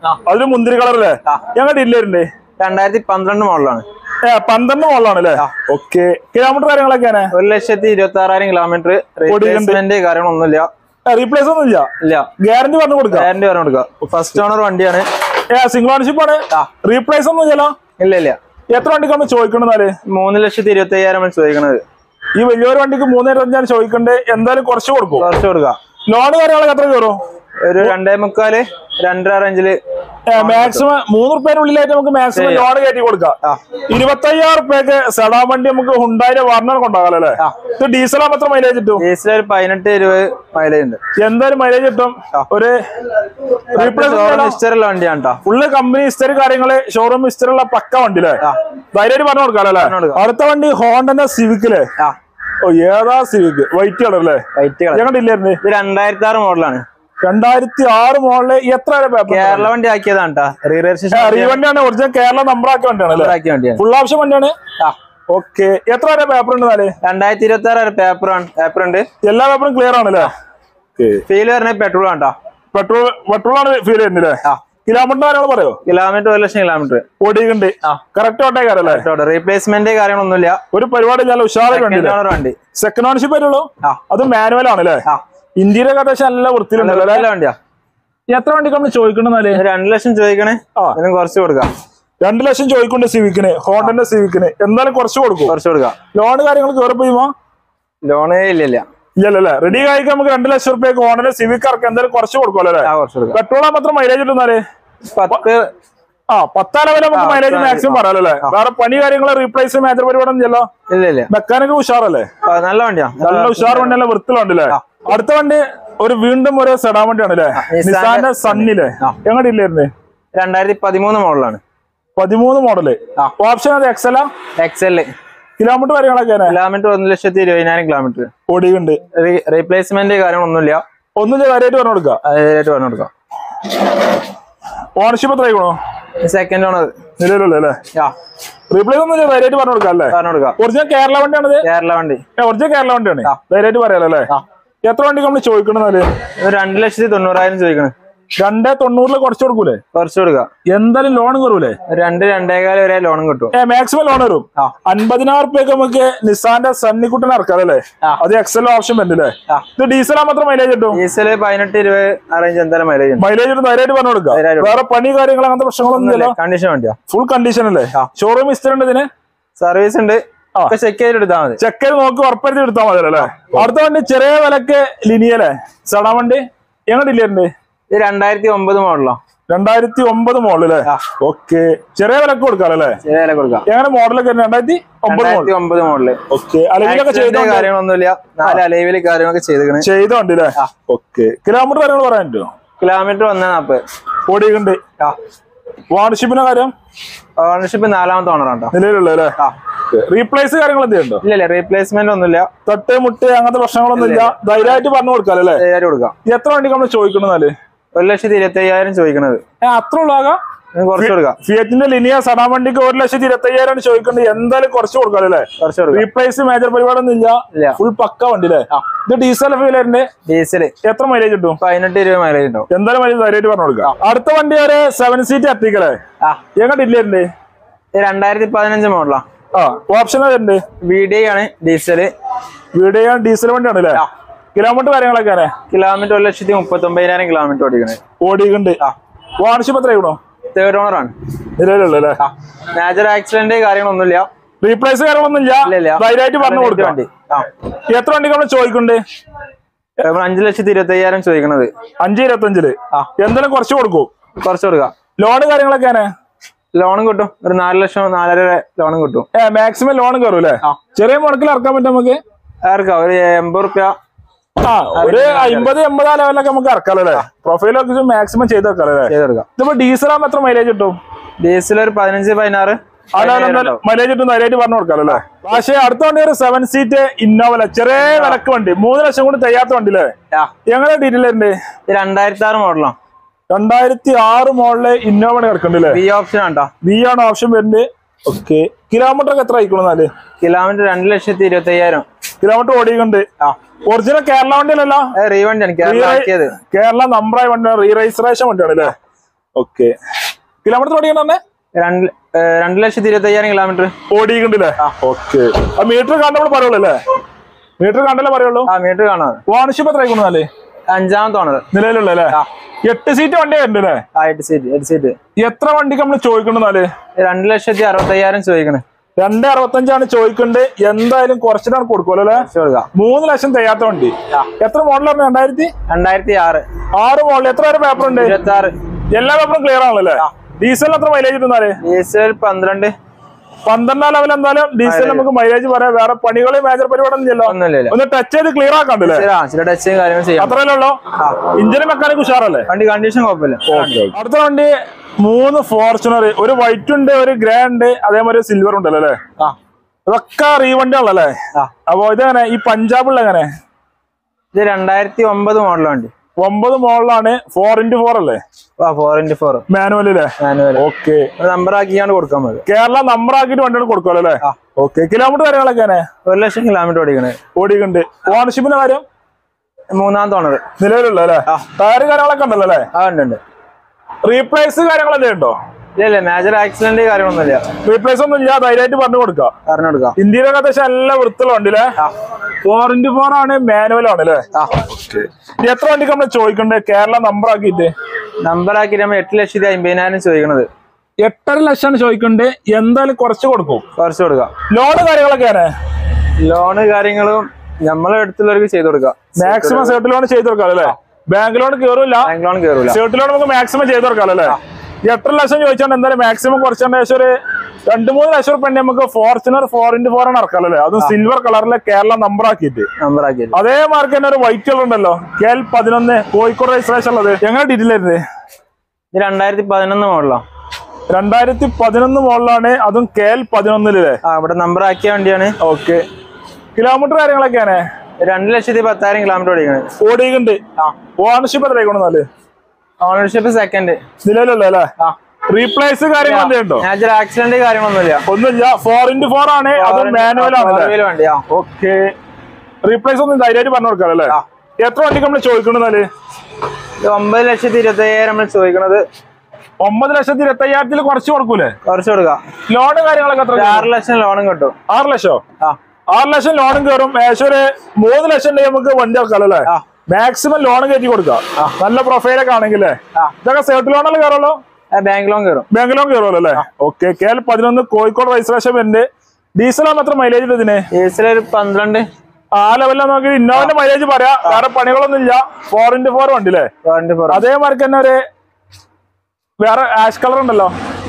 അതിന് മുന്തിരി കളർ അല്ലേ? ഞങ്ങളുടെ ഇല്ലേ 2012 മോഡലാണ്. 12 മോഡലാണ് അല്ലേ? ഓക്കെ. കിലോമീറ്റർ കാര്യങ്ങളൊക്കെയാണ് 1,26,000 കിലോമീറ്റർ. റീപ്ലേസ്മെന്റ് കാര്യങ്ങളൊന്നുമില്ല. റീപ്ലേസ് ഒന്നും ഇല്ല. ഗ്യാരണ്ടി പറഞ്ഞു കൊടുക്കാം. ഫസ്റ്റ് ഓണർ വണ്ടിയാണ്. സിംഗിൾ ഓണർഷിപ്പ് ആണ്. റീപ്ലേസ് ഒന്നും ഇല്ല. എത്ര വണ്ടിക്കാണ് ചോദിക്കണെന്നാല്? 3,25,000 ചോദിക്കണത്. ഈ വലിയൊരു വണ്ടിക്ക് 3,25,000 ചോദിക്കണ്ടേ? എന്തായാലും കുറച്ച് കൊടുക്കാം. ലോണ് കാര്യങ്ങളൊക്കെ എത്ര കയറും? ഒരു 2.25 2.5 റേഞ്ചില് മാക്സിമം 3 റുപ്യനുള്ളിലായിട്ട് നമുക്ക് മാക്സിമം ലോൺ കയറ്റി കൊടുക്കാം. 25,000 റുപ്യക്ക് സെഡാൻ വണ്ടി നമുക്ക് ഹുണ്ടായിന്റെ വാർണർ കൊണ്ടാകാം അല്ലേ? ഇത് ഡീസൽ ആകുമ്പോൾ എത്ര മൈലേജ് കിട്ടും? ഡീസൽ ഒരു 18-20 മൈലേജ് ഉണ്ട്. എന്തായാലും മൈലേജ് കിട്ടും. ഒരു ഹിസ്റ്ററുള്ള വണ്ടിയാണ്. ഫുള്ള് കമ്പനി ഹിസ്റ്ററി കാര്യങ്ങള് ഷോറൂം ഹിസ്റ്ററി ഉള്ള പക്ക വണ്ടി അല്ലേ? ധൈര്യമായിട്ട് പറഞ്ഞു കൊടുക്കാം അല്ലേ? അടുത്ത വണ്ടി ഹോണ്ടന്റെ സിവിക്കില്. ഏതാ സിവിക്ക്? വൈറ്റ് കളർ അല്ലേ? ഞങ്ങളുടെ ഇല്ലായിരുന്നു. 2006 മോഡലാണ്. 2006 മോഡല്. എത്ര കേരള വണ്ടി ആക്കിയതാണ്. വണ്ടിയാണ്. ഒറിജിനൽ കേരള നമ്പർ ആക്കിയ വണ്ടിയാണ്. ഫുൾ ഓപ്ഷൻ വണ്ടിയാണ്. ഓക്കെ. എത്ര വരെ പേപ്പർ ഉണ്ട്? 2026 വരെ പേപ്പർ ഉണ്ട്. എല്ലാ പേപ്പറും ക്ലിയർ ആണല്ലേ? ഫീൽ വരുന്നത് പെട്രോൾ ആണ്ടാ. പെട്രോൾ ആണ് ഫീൽ വരുന്നില്ലേ? കിലോമീറ്റർ കാര്യങ്ങൾ പറയോ? കിലോമീറ്റർ 1,00,000 കിലോമീറ്റർ ഓടിക്കുന്നുണ്ട്. കറക്റ്റ് ഓട്ടേക്കാരല്ലേ? റീപ്ലേസ്മെന്റ് കാര്യങ്ങളൊന്നുമില്ല. ഒരു പരിപാടി ഞാൻ ഉഷാറായി വണ്ടി. സെക്കൻഡ് ഓണർഷിപ്പ് വരുള്ളൂ. അത് മാനുവൽ ആണല്ലേ? ഇന്ത്യയിലെ അത്യാവശ്യം നല്ല വൃത്തിയിലുണ്ടല്ലോ വണ്ടിയാ. എത്ര വണ്ടിക്ക് നമ്മൾ ചോദിക്കണെന്നാല്? 2 ലക്ഷം ചോദിക്കണേ. കുറച്ച് കൊടുക്കാം. 2 ലക്ഷം ചോദിക്കൊണ്ട് സിവിക്കിന്, ഹോണ്ടന്റെ സിവിക്കിന് എന്തായാലും കുറച്ച് കൊടുക്കാം. ലോണ് കാര്യങ്ങൾ കയറി പോയുമോ? ലോണ് ഇല്ലല്ലേ? റെഡി ആയി നമുക്ക് 2 ലക്ഷം റുപ്യക്ക് ഹോണ്ടന്റെ സിവിക്ക് ഇറക്കാം. എന്തായാലും കുറച്ച് കൊടുക്കുമല്ലോ? പെട്രോൾ മാത്രം മൈലേജ് കിട്ടുന്നാല് 10 ലെവൽ നമുക്ക് മൈലേജ് മാക്സിമം പറയാലല്ലേ? വേറെ പണി കാര്യങ്ങള് റീപ്ലേസ് മേജർ പരിപാടി ഒന്നും ഇല്ലല്ലോ? മെക്കാനിക്ക് ഉഷാറല്ലേ? നല്ല വണ്ടിയാ. നല്ല ഉഷാർ വണ്ടിയല്ലേ? വൃത്തിലുണ്ടല്ലേ? അടുത്ത വണ്ടി വീണ്ടും ഒരു സെഡാൻ വണ്ടിയാണ് അല്ലേ? നിസാന്റെ സണ്ണില്ലേ? എങ്ങനെ ഇല്ലായിരുന്നു? 2013 മോഡലാണ്. 13 മോഡല്. ഓപ്ഷൻ അത് എക്സല്. കിലോമീറ്റർ കാര്യങ്ങളൊക്കെ? കിലോമീറ്റർ 1,20,000 കിലോമീറ്റർ ഓടിയുണ്ട്. റീപ്ലേസ്മെന്റ് കാര്യങ്ങളൊന്നുമില്ല. കാര്യമായിട്ട് പറഞ്ഞു കൊടുക്കാം. ഓണർഷിപ്പ് എത്ര ആയിക്കണോ? സെക്കൻഡ് ഓണർ നിലവിലുള്ള അല്ലേ? റീപ്ലേസ് ഒന്നും ധൈര്യമായിട്ട് പറഞ്ഞു കൊടുക്കാം. ഒറിജിനൽ കേരള വണ്ടിയാണ്. ഒറിജിനൽ കേരള വണ്ടിയാണ്. ധൈര്യമായിട്ട് പറയാലോ അല്ലേ? എത്ര വണ്ടിക്ക് നമ്മൾ ചോദിക്കണെന്നാല്? 2,90,000 ചോദിക്കണം. 2.90 കുറച്ച് കൊടുക്കൂലേ? കുറച്ച് കൊടുക്കാം. എന്തായാലും ലോൺ കയറൂലേ? 2-2.25 വരെ ലോണും കിട്ടും. മാക്സിമം ലോൺ വരും. 50,000 റുപ്യക്ക് നമുക്ക് നിസാന്റെ സണ്ണിക്കുട്ടനെ ഇറക്കാം അല്ലേ? അത് എക്സൽ ഓപ്ഷൻ വരുന്നില്ലേ? ഇത് ഡീസൽ മാത്രം മൈലേജ് കിട്ടും. ഡീസൽ 18-20 റേഞ്ച് എന്തായാലും മൈലേജ് ധൈര്യമായിട്ട് പറഞ്ഞു കൊടുക്കാം. വേറെ പണി കാര്യങ്ങൾ അങ്ങനത്തെ പ്രശ്നങ്ങളൊന്നും ഇല്ല. കണ്ടീഷൻ വണ്ടിയാ. ഫുൾ കണ്ടീഷൻ അല്ലേ? ഷോറൂം ഹിസ്റ്ററി ഉണ്ട് ഇതിന്. സർവീസ് ഉണ്ട്. ചെക്ക് ചെയ്ത് എടുത്താൽ മതി. ചെക്ക് ചെയ്ത് നോക്കി ഉറപ്പെടുത്തി എടുത്താൽ മതി അല്ലേ? അടുത്ത വണ്ടി ചെറിയ വിലക്ക് ലിനിയല്ലേ? സെഡാൻ വണ്ടി എങ്ങനെ ഇല്ലായിരുന്നു? 2009 മോഡലോ? 2009 മോഡലല്ലേ? ഓക്കെ. ചെറിയ വിലക്ക് കൊടുക്കാല്ലേ? എങ്ങനെ മോഡലൊക്കെ? 2009 മോഡല്. ഓക്കെ. അലവിലൊക്കെ ചെയ്ത കാര്യങ്ങളൊന്നുമില്ല. 4 അലവില് കാര്യങ്ങളൊക്കെ ചെയ്തോണ്ടല്ലേ? ഓക്കെ. കിലോമീറ്റർ കാര്യങ്ങൾ പറയാൻ പറ്റുമോ? കിലോമീറ്റർ 140 ഓടിയുണ്ട്. ഓണർഷിപ്പിന്റെ കാര്യം? ഓണർഷിപ്പ് 4ാമത്തെ ഓണറാണ് നിലവിലുള്ള. റീപ്ലേസ് കാര്യങ്ങൾ എന്തെയുണ്ടോ? ഇല്ല. റീപ്ലേസ്മെന്റ് ഒന്നുമില്ല. തട്ട് മുട്ട് അങ്ങനത്തെ പ്രശ്നങ്ങളൊന്നും ഇല്ല. ധൈര്യമായിട്ട് പറഞ്ഞു കൊടുക്കാല്ലേ? കൊടുക്കാം. എത്ര വണ്ടിക്ക് നമ്മൾ ചോദിക്കണെന്നാല്? 1,25,000 ചോദിക്കണത്. അത്ര ഉള്ളാകാം. കുറച്ച് കൊടുക്കാം. ഫിയറ്റിന്റെ ലിനിയ സെഡാൻ വണ്ടിക്ക് 1,25,000 ചോദിക്കുന്നത്. എന്തായാലും കുറച്ച് കൊടുക്കാല്ലേ? റീപ്ലേസ് മേജർ പരിപാടി ഒന്നും ഇല്ല. ഫുൾ പക്ക വണ്ടി അല്ലേ? ഇത് ഡീസൽ ഫീലറിന്റെ. ഡീസൽ എത്ര മൈലേജ് കിട്ടും? 18-20 മൈലേജ് ഉണ്ടാവും. എന്തായാലും മൈലേജ് ധൈര്യമായിട്ട് പറഞ്ഞു കൊടുക്കാം. അടുത്ത വണ്ടി ഒരു 7 സീറ്റ് എത്തിക്കല്ലേ? എങ്ങനെ ഇല്ലായിരുന്നു? 2015 മോഡലാ. ഓപ്ഷൻ ഉണ്ട്. VDI ആണ്. ഡീസൽ വണ്ടിയാണ് അല്ലേ? കിലോമീറ്റർ കാര്യങ്ങളൊക്കെ? കിലോമീറ്റർ 1,39,000 കിലോമീറ്റർ ഓടിക്കുന്നുണ്ട്. ഓണർഷിപ്പ് എത്ര ആയിക്കണോ? തേർഡ് ഓണർ ആണ്. നിലവിലുള്ള. മേജർ ആക്സിഡന്റ് കാര്യങ്ങളൊന്നുമില്ല. റീപ്ലേസ് കാര്യങ്ങളൊന്നും ഇല്ല. ധൈര്യമായിട്ട് പറഞ്ഞു കൊടുക്കാം. എത്ര വണ്ടിക്ക് നമ്മൾ ചോദിക്കുന്നുണ്ട്? 5,25,000 ചോദിക്കണത്. 5,25,000. എന്തായാലും കുറച്ച് കൊടുക്കാം. ലോണ് കാര്യങ്ങളൊക്കെയാണ്? ലോണും കിട്ടും. ഒരു 4 ലക്ഷം 4.5 ലോണും കിട്ടും. മാക്സിമം ലോൺ കയറും അല്ലേ? ചെറിയ മുടക്കിൽ ഇറക്കാൻ പറ്റും നമുക്ക്? ഇറക്കാം. ഒരു 80 റുപ്യ. ഒരു 50-80 ലെവലൊക്കെ നമുക്ക് ഇറക്കാല്ലേ? പ്രൊഫൈലൊക്കെ മാക്സിമം ചെയ്ത് വെക്കാല്ലേ? ഇതിപ്പോ ഡീസൽ ആകുമ്പോ എത്ര മൈലേജ് കിട്ടും? ഡീസൽ ഒരു 15-16 മൈലേജ് കിട്ടും. ധൈര്യമായിട്ട് പറഞ്ഞു കൊടുക്കാല്ലേ? പക്ഷേ അടുത്ത വണ്ടി ഒരു 7 സീറ്റ് ഇന്നോവ ചെറിയ വിലക്ക് വണ്ടി. 3 ലക്ഷം കൊണ്ട് തയ്യാത്ത വണ്ടി അല്ലേ? എങ്ങനെ ഡീറ്റെയിൽ ഉണ്ട്? 2006 മോഡലാണ്. 2006 മോഡല് ഇന്നോവ കിടക്കണ്ടല്ലേ? വി ഓപ്ഷൻ ആണോ? വി ആണ് ഓപ്ഷൻ വരുന്നത്. ഓക്കെ. കിലോമീറ്റർ ഒക്കെ എത്ര ആയിക്കോളൂ? കിലോമീറ്റർ 2,25,000 കിലോമീറ്റർ ഓടിക്കുന്നുണ്ട്. ഒറിജിനൽ കേരള വണ്ടിയല്ലല്ലോ? റീവണ്ടിയാണ്. കേരള നമ്പറായ വണ്ടിയാണ്. റീ രജിസ്ട്രേഷൻ വണ്ടിയാണ് അല്ലേ? ഓക്കെ. കിലോമീറ്റർ ഓടിക്കണ്ടേ? 2,25,000 കിലോമീറ്റർ ഓടിക്കണ്ടല്ലേ? ഓക്കെ. ആ മീറ്റർ കണ്ടപ്പോൾ പറയുള്ളൂ അല്ലേ? മീറ്റർ കണ്ടല്ലേ പറയുള്ളൂ? ആ മീറ്റർ കാണാം. ഓണർഷിപ്പ് എത്ര ആയിക്കൊണ്ടല്ലേ? 5ാമത്തെ ഓണർ നിലവിലുള്ള അല്ലേ? 8 സീറ്റ് വണ്ടി വരുന്നുണ്ടല്ലേ? 8 സീറ്റ്. എത്ര വണ്ടിക്ക് നമ്മൾ ചോദിക്കണ്ടെന്നാല്? 2,65,000 ചോദിക്കണേ. 2,65,000 ചോദിക്കണ്ട്. എന്തായാലും കുറച്ചിട്ടാണ് കൊടുക്കുമല്ലോ അല്ലെ? 3 ലക്ഷം തയ്യാത്ത വണ്ടി. എത്ര മോഡലാണ്? 2006 മോഡൽ. എത്ര വരെ പേപ്പർ ഉണ്ട്? 26. എല്ലാ പേപ്പറും ക്ലിയർ ആണല്ലേ? ഡീസലിന് എത്ര മൈലേജ് കിട്ടുന്നാല്? ഡീസൽ 12. 12 ലെവൽ. എന്തായാലും ഡീസൽ നമുക്ക് മൈലേജ് പറയാം. വേറെ പണികളെ മേജർ പരിപാടി ഒന്ന് ടച്ച് ചെയ്ത് ക്ലിയർ ആക്കണ്ടല്ലേ? അത്രയല്ലേ ഉള്ളൂ? ഇഞ്ചിന് മെക്കാനിക് ഉഷാറല്ലേ? വണ്ടി കണ്ടീഷൻ കുഴപ്പമില്ല. അടുത്ത വണ്ടി 3 ഫോർച്യൂണർ, ഒരു വൈറ്റ് ഉണ്ട്, ഒരു ഗ്രേ ഉണ്ട്, അതേമാതിരി സിൽവർ ഉണ്ടല്ലോ അല്ലേ? ഇതൊക്കെ റീവണ്ടിയാണല്ലേ? അപ്പൊ ഇതെങ്ങനെ ഈ പഞ്ചാബുള്ള എങ്ങനെ? ഇത് 2009 മോഡൽ വണ്ടി. 9 മോഡലാണ്. 4x4 അല്ലേ? 4x4 മാനുവൽ അല്ലേ? ഓക്കെ. നമ്പർ ആക്കിയാണ് കൊടുക്കാൻ മതി. കേരള നമ്പർ ആക്കിയിട്ട് വണ്ടികൾ കൊടുക്കുമല്ലോ അല്ലേ? ഓക്കെ. കിലോമീറ്റർ കാര്യങ്ങളൊക്കെ 1,00,000 കിലോമീറ്റർ ഓടിക്കുന്നുണ്ട്. ഓണർഷിപ്പിന്റെ കാര്യം? 3ാമത്തെ ഓണർ നിലവിലുള്ള അല്ലേ? ടയർ കാര്യങ്ങളൊക്കെ ഉണ്ടല്ലോ അല്ലേ? ഉണ്ട്. റീപ്ലേസ് കാര്യങ്ങളൊക്കെ ഉണ്ടോ? ഇല്ല, മേജർ ആക്സിഡന്റ് കാര്യങ്ങളൊന്നുമില്ല. റീപ്ലേസ് ഒന്നും ഇല്ല. ധൈര്യമായിട്ട് പറഞ്ഞു കൊടുക്കാം. ഇന്ത്യയിലൊക്കെ അത്യാവശ്യം നല്ല വൃത്തിയുള്ള വണ്ടി അല്ലേ? 4x4 ആണ്, മാനുവൽ ആണ് അല്ലേ? എത്ര വണ്ടിക്ക് നമ്മൾ ചോദിക്കണ്ടേ കേരള നമ്പർ ആക്കിയിട്ട്? നമ്പർ ആക്കിയിട്ട് 8,50,000 ചോദിക്കണത്. 8.5 ലക്ഷം ചോദിക്കണ്ടേ. എന്തായാലും കുറച്ച് കൊടുക്കാം. ലോണ് കാര്യങ്ങളൊക്കെയാണ്? ലോണ് കാര്യങ്ങളും നമ്മളെ അടുത്തുള്ളവർക്ക് ചെയ്ത് കൊടുക്കാം. മാക്സിമം സെർട്ട് ലോൺ ചെയ്ത് കൊടുക്കാം അല്ലേ? ബാങ്ക് ലോൺ കയറൂല. സെർട്ട് ലോൺ നമുക്ക് മാക്സിമം ചെയ്ത് കൊടുക്കാം അല്ലേ? 8 ലക്ഷം ചോദിച്ചോണ്ട് എന്തായാലും മാക്സിമം കുറച്ചുകൊണ്ട് ഏകദേശം ഒരു 2-3 ലക്ഷം റുപ്യ നമുക്ക് ഫോർച്യൂണർ 4x4 ആണ് ഇറക്കാം അല്ലേ? അതും സിൽവർ കളറിലെ കേരള നമ്പർ ആക്കിയിട്ട്. അതേ മാർക്ക് തന്നെ ഒരു വൈറ്റ് കളർ ഉണ്ടല്ലോ, KL11 കോഴിക്കോട് രജിസ്ട്രേഷൻ ഉള്ളത്. എങ്ങനെ ഡീറ്റെയിൽ ആയിരുന്നു? 2011 മോഡലാണ്. 2011 മോഡലാണ്, അതും KL11 ഇവിടെ നമ്പർ ആക്കിയ വണ്ടിയാണ്. ഓക്കെ. കിലോമീറ്റർ കാര്യങ്ങളൊക്കെയാണ്? 2,10,000 കിലോമീറ്റർ ഓടിക്കുന്നുണ്ട്. ഓണർഷിപ്പ് എത്ര ആയിക്കോണെന്നാല്? ഓണർഷിപ്പ് സെക്കൻഡ് നിലവിലുള്ള അല്ലേ? റീപ്ലേസ് കാര്യങ്ങൾ എന്തുണ്ടോ? മേജർ ആക്സിഡന്റ് കാര്യങ്ങളൊന്നുമില്ല. ഒന്നുമില്ല. 4x4 ആണ്, അതും മാനുവൽ ആണ്. ഓക്കെ. റീപ്ലേസ് ഒന്നും ധൈര്യമായിട്ട് പറഞ്ഞു കൊടുക്കാം അല്ലേ? എത്ര വണ്ടിക്ക് നമ്മൾ ചോദിക്കണെന്നാല്? 9,25,000 നമ്മൾ ചോദിക്കണത്. 9,25,000 കുറച്ച് കൊടുക്കൂലേ? കുറച്ച് കൊടുക്കാം. ലോണ് കാര്യങ്ങളൊക്കെ എത്ര? 6 ലക്ഷം ലോണും കിട്ടും. 6 ലക്ഷം? 6 ലക്ഷം ലോണും കയറും. ഏകദേശം ഒരു 3 ലക്ഷം നമുക്ക് വണ്ടി ഇറക്കാം അല്ലേ? മാക്സിമം ലോൺ കയറ്റി കൊടുക്കാം. നല്ല പ്രൊഫൈലൊക്കെ ആണെങ്കിലേ. ഇതൊക്കെ സെർട്ട് ലോണല്ലേ കയറുള്ളൂ? ബാങ്ക് ലോൺ കയറും. ബാങ്ക് ലോൺ കയറുമല്ലോ അല്ലേ? ഓക്കെ. KL11 കോഴിക്കോട് രജിസ്ട്രേഷൻ വരുന്നുണ്ട്. ഡീസലാകുമ്പോൾ എത്ര മൈലേജ് ഉണ്ട് ഇതിന്? ഡീസൽ 12. ആ ലെവലിൽ നോക്കി ഇന്നോവന്റെ മൈലേജ് പറയാം. വേറെ പണികളൊന്നും ഇല്ല. 4x4 വണ്ടി അല്ലേ? അതേമാതിരി തന്നെ ഒരു വേറെ ആഷ് കളർ ഉണ്ടല്ലോ.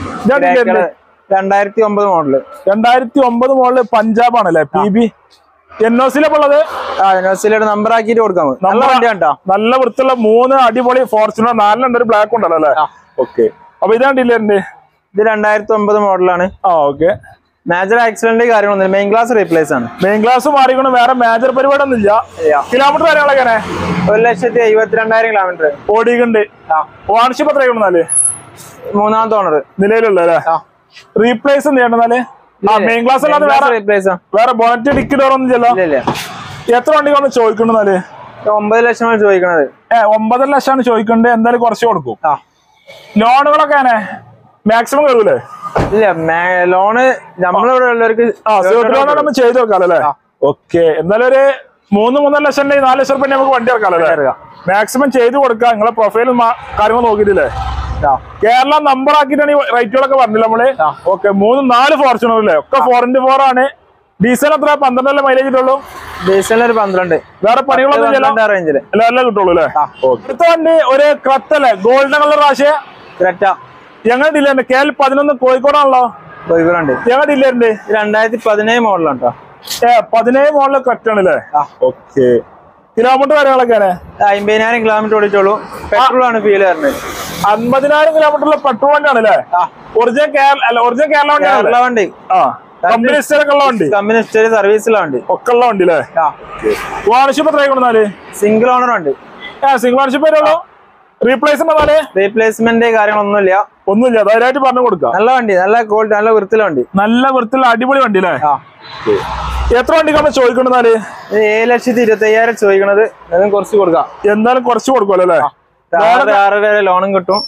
2009 മോഡല്. 2009 മോഡല് പഞ്ചാബ് ആണല്ലേ? PB NOC-യിലൊക്കെ ഉള്ളത്. നമ്പർ ആക്കിയിട്ട് കൊടുക്കാം. നല്ല വൃത്തിയുള്ള 3 അടിപൊളി ഫോർച്യൂണർ, 4 ഒരു ബ്ലാക്ക് ഉണ്ടല്ലോ അല്ലേ? ഓക്കെ. അപ്പൊ ഇതാണ് ഡീലറിന്റെ. ഇത് 2009 മോഡലാണ്. ഓക്കെ. മേജർ ആക്സിഡന്റ് കാര്യങ്ങളൊന്നും. മെയിൻ ഗ്ലാസ് റീപ്ലേസ് ആണ്. മെയിൻ ഗ്ലാസ് മാറിക്കണം. വേറെ മേജർ പരിപാടി ഒന്നും ഇല്ല. കിലോമീറ്റർ കാര്യങ്ങളൊക്കെ 1,72,000 കിലോമീറ്റർ ഓടിക്കുന്നുണ്ട്. ഓണർഷിപ്പ് എത്ര ആയിക്കൊണ്ടാല്? 3ാമത്തെ ഓണർ നിലവിലുള്ള അല്ലേ? റീപ്ലേസ് എന്ത് ചെയ്യണമെന്നാല്? മെയിൻ ഗ്ലാസ് അല്ലാതെ വേറെ ബോണറ്റ് ഡിക്കി ഡോർ ഒന്നും ചെല്ലോ? എത്ര വണ്ടിക്കാണ് ചോദിക്കണെന്നാല്? 9 ലക്ഷമാണ് ചോദിക്കണത്. 9 ലക്ഷമാണ് ചോദിക്കണ്ടേ. എന്തായാലും കുറച്ച് കൊടുക്കും. ലോണുകളൊക്കെ മാക്സിമം കയറൂലേ? ഇല്ല, ലോണ് നമ്മളിവിടെ ഉള്ളവർക്ക് ലോൺ ചെയ്ത് വെക്കാം അല്ലേ? ഓക്കെ. എന്തായാലും ഒരു 3-3.5 ലക്ഷം 4 ലക്ഷം റുപ്യ നമുക്ക് വണ്ടി ഇറക്കാം അല്ലേ? മാക്സിമം ചെയ്ത് കൊടുക്കാം. നിങ്ങളെ പ്രൊഫൈലും കാര്യങ്ങൾ നോക്കിയിട്ടില്ലേ? കേരള നമ്പർ ആക്കിയിട്ടാണ് ഈ റേറ്റുകളൊക്കെ പറഞ്ഞില്ല നമ്മള്. ഓക്കെ. 3-4 ഫോർച്യൂണർ അല്ലേ? ഒക്കെ 4x4 ആണ്. ഡീസൽ എത്ര? 12 മൈലേജ് കിട്ടുള്ളൂ. ഡീസലിന് 12. വേറെ പണികളൊന്നും എല്ലാം കിട്ടുള്ളൂ അല്ലേ? അടുത്ത വണ്ടി ഒരു ക്രെറ്റ അല്ലേ? ഗോൾഡൻ കളർ റാശിയ ക്രെറ്റ. ഞങ്ങൾ ഡീലറിന്റെ KL11 കോഴിക്കോടാണല്ലോ? കോഴിക്കോടുണ്ട്. ഞങ്ങൾ ഡീലറിന്റെ 2017 മോഡലാണ് കേട്ടോ. 17 മോഡല് ക്രെറ്റ ആണല്ലേ? ഓക്കെ. കിലോമീറ്റർ കാര്യങ്ങളൊക്കെയാണ്? 50,000 കിലോമീറ്റർ ഓടിച്ചോളൂ. പെട്രോൾ ആണ് ഫീൽ വരുന്നത്. 50,000 കിലോമീറ്ററിലെ പെട്രോൾ വണ്ടിയാണല്ലേ? ഒറിജിനൽ കേരള വണ്ടി. കമ്പനി ഹിസ്റ്ററിയൊക്കെ ഉള്ള വണ്ടി. കമ്പനി ഹിസ്റ്ററി സർവീസിലാണ് ഒക്കെ ഉള്ള വണ്ടി അല്ലേ? ഓണർഷിപ്പ് എത്ര ആയിക്കൊണ്ടാല്? സിംഗിൾ ഓണർ വണ്ടി. സിംഗിൾ ഓണർഷിപ്പ് വരുള്ളൂ. റീപ്ലേസ്മെന്റ് കാര്യങ്ങളൊന്നുമില്ല. ഒന്നുമില്ല. ധൈര്യമായിട്ട് പറഞ്ഞു കൊടുക്കാം. നല്ല വണ്ടി, നല്ല ക്വാളിറ്റി, നല്ല വൃത്തിയുള്ള വണ്ടി. നല്ല വൃത്തിയുള്ള അടിപൊളി വണ്ടി അല്ലേ? എത്ര വണ്ടിക്കാണ് ചോദിക്കണെന്നാല്? 7,25,000 ചോദിക്കണത്. കുറച്ച് കൊടുക്കാം. എന്തായാലും കുറച്ച് കൊടുക്കുമല്ലോ അല്ലേ? 6,500 ലോണും കിട്ടും.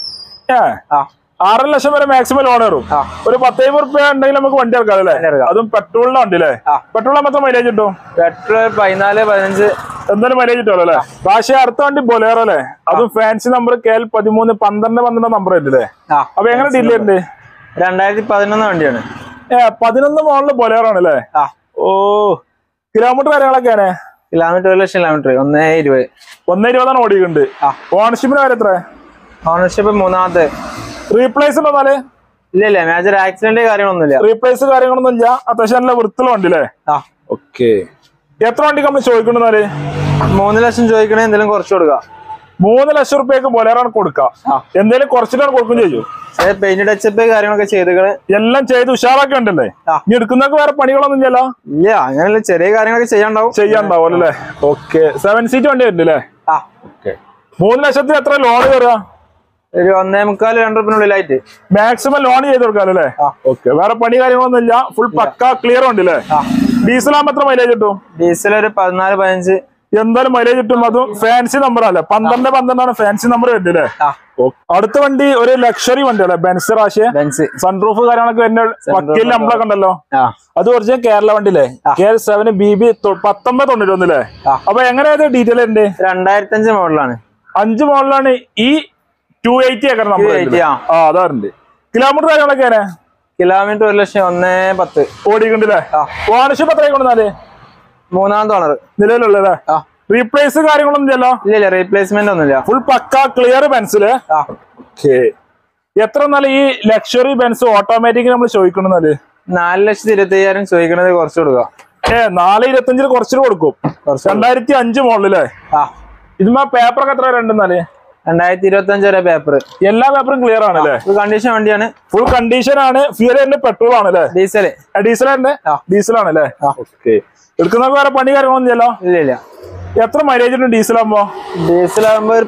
ആ 6 ലക്ഷം വരെ മാക്സിമം ലോൺ കയറും. ഒരു 10,000 റുപ്യ ഉണ്ടെങ്കിൽ നമുക്ക് വണ്ടി ഇറക്കാം അല്ലേ? അതും പെട്രോളിന്റെ വണ്ടി അല്ലേ? പെട്രോൾ മാത്രം മൈലേജ് കിട്ടും? പെട്രോൾ 14-15 എന്തായാലും മൈലേജ് കിട്ടുമല്ലോ അല്ലേ? പക്ഷേ അടുത്ത വണ്ടി ബൊലേറോ അല്ലേ? അതും ഫാൻസി നമ്പർ KL 13 12 നമ്പർ അല്ലേ? അപ്പൊ എങ്ങനെ ഡീൽ ചെയ്യുന്നുണ്ട്? 2011 വണ്ടിയാണ്. 11 മോഡല് ബൊലേറോ ആണ് അല്ലേ? ഓ കിലോമീറ്റർ കാര്യങ്ങളൊക്കെയാണ്? കിലോമീറ്റർ 1 ലക്ഷം കിലോമീറ്റർ 120. 120 ഓടിക്കുന്നുണ്ട്. ഓണർഷിപ്പിന് വരെ എത്ര? ഓണർഷിപ്പ് 3ാമത്തെ. റീപ്ലേസ് ഉണ്ടോ? ഇല്ല മേജർ ആക്സിഡന്റ് കാര്യങ്ങളൊന്നുമില്ല. റീപ്ലേസ് കാര്യങ്ങളൊന്നും ഇല്ല. അത്യാവശ്യം നല്ല വൃത്തിയുള്ള വണ്ടി അല്ലേ? ഓക്കെ. എത്ര വണ്ടിക്ക് നമ്മൾ ചോദിക്കണ്ടെന്നാല്? 3 ലക്ഷം ചോദിക്കണേ എന്തെങ്കിലും കുറച്ച് കൊടുക്കാം. 3 ലക്ഷം റുപ്യക്ക് ബൊലേറോ കൊടുക്കാം. എന്തെങ്കിലും കുറച്ചിട്ടാണ് കൊടുക്കും ചെയ്യും. പെയിന്റ് ടച്ചപ്പ് കാര്യങ്ങളൊക്കെ ചെയ്തേക്കണ്. എല്ലാം ചെയ്ത് ഉഷാറൊക്കെ ഉണ്ടല്ലേ? ഇനി എടുക്കുന്നൊക്കെ വേറെ പണികളൊന്നും ഇല്ലല്ലോ? ഇല്ല അങ്ങനെയല്ല, ചെറിയ കാര്യങ്ങളൊക്കെ ചെയ്യാണ്ടാവും അല്ലേ? ഓക്കെ. 7 സീറ്റ് വണ്ടി വരുന്നുണ്ട് അല്ലേ? 3 ലക്ഷത്തിന് എത്ര ലോൺ കയറുക? ഒരു 1.25-2 റുപ്യനുള്ളിലായിട്ട് മാക്സിമം ലോൺ ചെയ്ത് കൊടുക്കാം അല്ലേ? ഓക്കെ. വേറെ പണി കാര്യങ്ങളൊന്നും ഇല്ല. ഫുൾ പക്ക ക്ലിയർ ഉണ്ട് അല്ലേ? ഡീസൽ ആകുമ്പോ എത്ര മൈലേജ് കിട്ടും? ഡീസൽ ഒരു 14-15 എന്തായാലും മൈലേജ് കിട്ടും. അതും ഫാൻസി നമ്പർ അല്ലേ? 12 ഫാൻസി നമ്പർ വരുന്നത് അല്ലേ? അടുത്ത വണ്ടി ഒരു ലക്ഷറി വണ്ടി അല്ലേ? ബെൻസ് റാഷിയ. സൺറൂഫ് കാര്യങ്ങളൊക്കെ വരുന്ന വക്കീൽ നമ്മളൊക്കെ ഉണ്ടല്ലോ. അത് ഒറിജിനൽ കേരള വണ്ടി അല്ലേ? KL 7 BB 1991 അല്ലേ? അപ്പൊ എങ്ങനെയാ ഡീറ്റെയിൽ ഉണ്ട്? 2005 മോഡലാണ്. 5 മോഡലാണ്. ഈ 280 ഏക്കർ നമ്പർ. അതാറുണ്ട്. കിലോമീറ്റർ കാര്യങ്ങളൊക്കെ കിലോമീറ്റർ 1 ലക്ഷം 1.10 ഓടിക്കണ്ടല്ലേ? ഓണർഷിപ്പ് എത്ര കൊണ്ടുവന്നാല്? 3ാമത്തെ ഓണർ നിലവിലുള്ളല്ലേ? റീപ്ലേസ് കാര്യങ്ങളൊന്നും ഇല്ലല്ലോ? ഇല്ല റീപ്ലേസ്മെന്റ് ഒന്നുമില്ല. ഫുൾ പക്ക ക്ലിയർ ബെൻസില്. എത്ര എന്നാലും ഈ ലക്ഷറി ബെൻസ് ഓട്ടോമാറ്റിക് നമ്മൾ ചോദിക്കണെന്നാല്? 4,25,000 ചോദിക്കണത് കുറച്ച് കൊടുക്കാം. 4,25,000 കുറച്ചിട്ട് കൊടുക്കും. 2005 മോഡലല്ലേ? ഇതുമാ പേപ്പറൊക്കെ എത്ര ഉണ്ടെന്നാല്? 2025 വരെ പേപ്പർ. എല്ലാ പേപ്പറും ക്ലിയർ ആണല്ലേ? ഫുൾ കണ്ടീഷൻ വണ്ടിയാണ്. ഫുൾ കണ്ടീഷൻ ആണ്. ഫ്യൂൽ പെട്രോൾ ആണല്ലേ? ഡീസൽ ആണല്ലേ? എടുക്കുന്ന വേറെ പണി കാര്യങ്ങളൊന്നും ഇല്ലല്ലോ? ഇല്ല. എത്ര മൈലേജ് ഉണ്ട് ഡീസൽ ആകുമ്പോ? ഡീസൽ ആകുമ്പോ ഒരു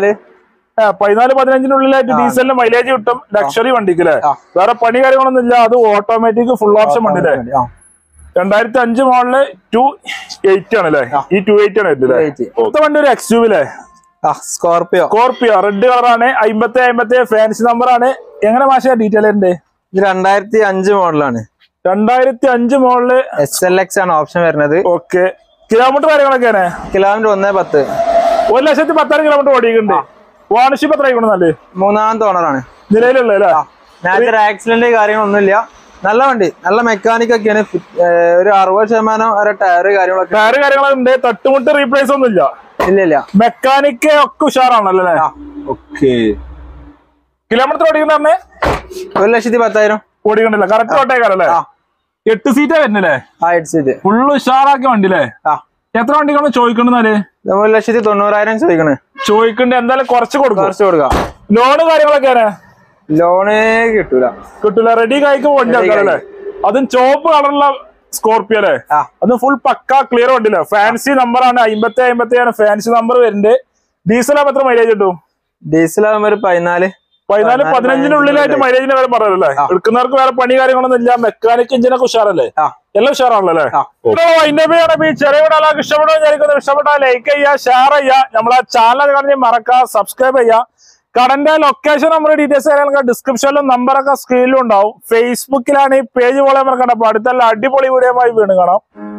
14-15 ഡീസലിന് മൈലേജ് കിട്ടും. ലക്ഷറി വണ്ടിക്ക് അല്ലേ? വേറെ പണി കാര്യങ്ങളൊന്നും ഇല്ല. അത് ഓട്ടോമാറ്റിക് ഫുൾ ഓപ്ഷൻ വണ്ടി അല്ലേ? 2005 മോഡല് 280 ആണല്ലേ? ഈ 280 ആണ് വരുന്നത്. വണ്ടി ഒരു XUV അല്ലേ? സ്കോർപിയോ റെഡ് കളറാണ്. 50 ഫാൻസി നമ്പർ ആണ്. എങ്ങനെ മാഷ ഡീറ്റെയിൽ ഉണ്ട്? 2005 മോഡലാണ്. 2005 മോഡല് SLX ആണ് ഓപ്ഷൻ വരുന്നത്. ഓക്കെ. കിലോമീറ്റർ കാര്യങ്ങളൊക്കെയാണ്? കിലോമീറ്റർ 1.10. 1,10,000 കിലോമീറ്റർ ഓടിയിട്ടുണ്ട്. ഓണർഷിപ്പ് എത്ര ആയിക്കൊണ്ടല്ലേ? 3ാമത്തെ ഓണറാണ് നിലവിലുള്ള. മേജർ ആക്സിഡന്റ് കാര്യങ്ങളൊന്നുമില്ല. നല്ല വണ്ടി, നല്ല മെക്കാനിക് ഒക്കെയാണ്. ഒരു 60% വരെ ടയർ കാര്യങ്ങളൊക്കെ ഉണ്ട്. തട്ടുമുട്ട് റീപ്ലേസ് ഒന്നും ഇല്ല? ഇല്ല. മെക്കാനിക് ഒക്കെ ഉഷാറാണല്ലേ? ഓക്കെ. കിലോമീറ്റർ ഓടിക്കണ്ടേ? 1,10,000 ഓടിക്കണ്ടല്ലോ? കറക്റ്റ് ഓട്ടേക്കാരല്ലേ? 8 സീറ്റാ വരുന്നല്ലേ? 8 സീറ്റ് ഫുള്ള് ഉഷാറാക്കിയ വണ്ടി അല്ലേ? എത്ര വണ്ടിക്കാണ് ചോദിക്കണ്ടെന്നാല്? 1,90,000 ചോദിക്കണേ. ചോദിക്കണ്ട എന്തായാലും കുറച്ച് കൊടുക്കാം. ലോണ് കാര്യങ്ങളൊക്കെ? ലോണ് കിട്ടൂല. റെഡി കായ്ക്ക് വണ്ടി ആൾക്കാരല്ലേ? അതും ചോപ്പ് കളറുള്ള സ്കോർപിയോ അല്ലേ? അതും ഫുൾ പക്ക ക്ലിയർ വണ്ടിയില്ലേ? ഫാൻസി നമ്പർ ആണ്. 50 ഫാൻസി നമ്പർ വരുന്നുണ്ട്. ഡീസൽ ആകുമ്പോ എത്ര മൈലേജ് കിട്ടും? ഡീസൽ ആകുമ്പോ ഒരു 14-15 മൈലേജിന് വരെ പറഞ്ഞല്ലേ? എടുക്കുന്നവർക്ക് വേറെ പണി കാര്യങ്ങളൊന്നും ഇല്ല. മെക്കാനിക് എഞ്ചിനൊക്കെ ഉഷാറല്ലേ? എല്ലാം ഉഷാറാണല്ലേ? ചെറിയ ഇഷ്ടപ്പെട്ടാൽ ലൈക്ക് ചെയ്യുക, ഷെയർ ചെയ്യുക. നമ്മളെ ചാനൽ കാണി മറക്കുക, സബ്സ്ക്രൈബ് ചെയ്യുക. കടന്റെ ലൊക്കേഷൻ നമ്മുടെ ഡീറ്റെയിൽസ് കാര്യങ്ങളൊക്കെ ഡിസ്ക്രിപ്ഷനിലും നമ്പറൊക്കെ സ്ക്രീനിലും ഉണ്ടാവും. ഫേസ്ബുക്കിലാണ് ഈ പേജ് പോലെ മറക്കണ്ട. അപ്പൊ അടുത്തുള്ള അടിപൊളി വീഡിയോ വീണ്ടും കാണാം.